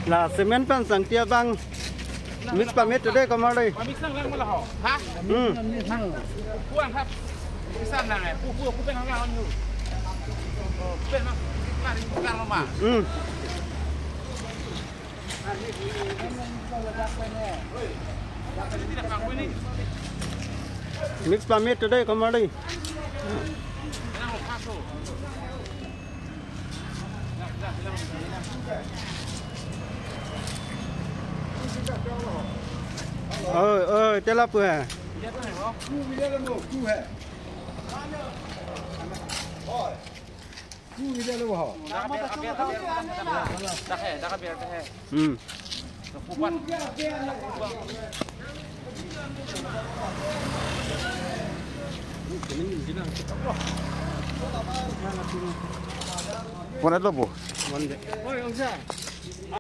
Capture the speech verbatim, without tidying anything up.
là cement pan sang tia bang mix permit today có mà đây mix sang lang mà là họ hả ừ ผู้อังครับไม่ทราบนางไงผู้ผู้ผู้เป็นข้างล่างอยู่เป็นมั้งกลางกลางลงมาอืม mix permit today có mà đây ờ ờ cho lắp vừa ừ Bukan ada bu. One day.